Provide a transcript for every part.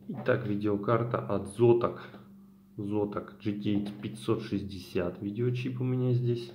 Итак, видеокарта от Zotac. Zotac GTX 560 видеочип у меня здесь.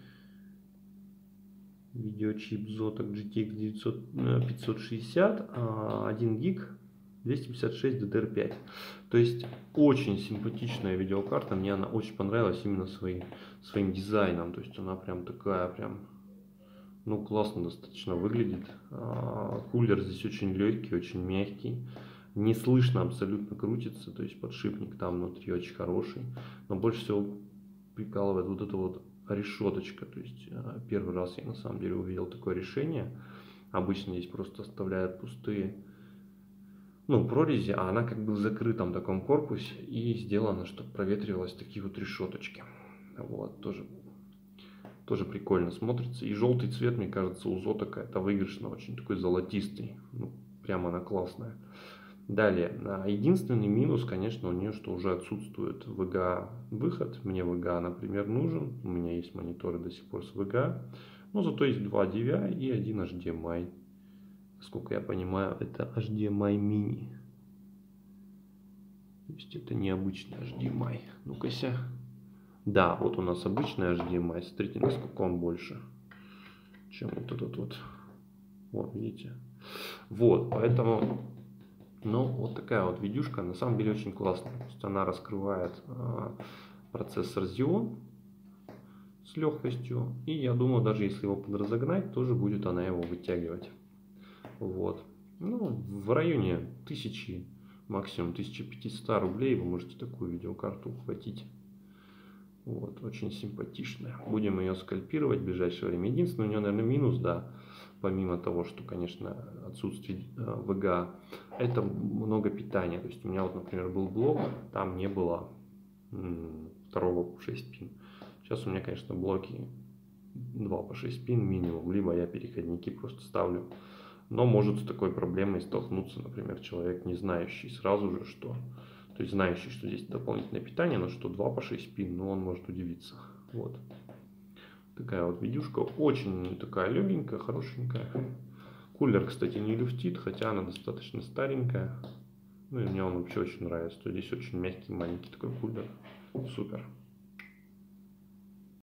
Видеочип Zotac GTX 560, 1 гиг, 256 DDR5. То есть очень симпатичная видеокарта. Мне она очень понравилась именно своим дизайном. То есть она прям такая, прям, ну, классно достаточно выглядит. Кулер здесь очень легкий, очень мягкий. Не слышно, абсолютно крутится. То есть подшипник там внутри очень хороший. Но больше всего прикалывает вот эта вот решеточка. То есть первый раз я на самом деле увидел такое решение. Обычно здесь просто оставляют пустые, ну, прорези, а она как бы в закрытом таком корпусе и сделана, чтобы проветривалась такие вот решеточки. Вот, тоже прикольно смотрится. И желтый цвет, мне кажется, у Zotac это выигрышно, очень такой золотистый. Ну, прямо она классная. Далее, единственный минус, конечно, у нее, что уже отсутствует VGA выход. Мне VGA, например, нужен. У меня есть мониторы до сих пор с VGA. Но зато есть 2 DVI и один HDMI. Насколько я понимаю, это HDMI mini. То есть это необычный HDMI. Ну-ка. Да, вот у нас обычный HDMI. Смотрите, насколько он больше, чем вот этот вот. Вот, видите? Вот, поэтому, ну, вот такая вот видюшка. На самом деле очень классная. То есть она раскрывает процессор Xeon с легкостью. И я думаю, даже если его подразогнать, тоже будет она его вытягивать. Вот. Ну, в районе 1000, максимум 1500 рублей вы можете такую видеокарту ухватить. Вот, очень симпатичная. Будем ее скальпировать в ближайшее время. Единственное, у нее, наверное, минус, да, помимо того, что, конечно, отсутствие VGA, это много питания. То есть у меня вот, например, был блок, там не было второго по 6 пин. Сейчас у меня, конечно, блоки 2 по 6 пин минимум, либо я переходники просто ставлю. Но может с такой проблемой столкнуться, например, человек, не знающий сразу же, что... То есть знающий, что здесь дополнительное питание, но что 2 по 6 пин, но он может удивиться. Вот. Такая вот видюшка. Очень такая легенькая, хорошенькая. Кулер, кстати, не люфтит, хотя она достаточно старенькая. Ну и мне он вообще очень нравится. То здесь очень мягкий, маленький такой кулер. Супер.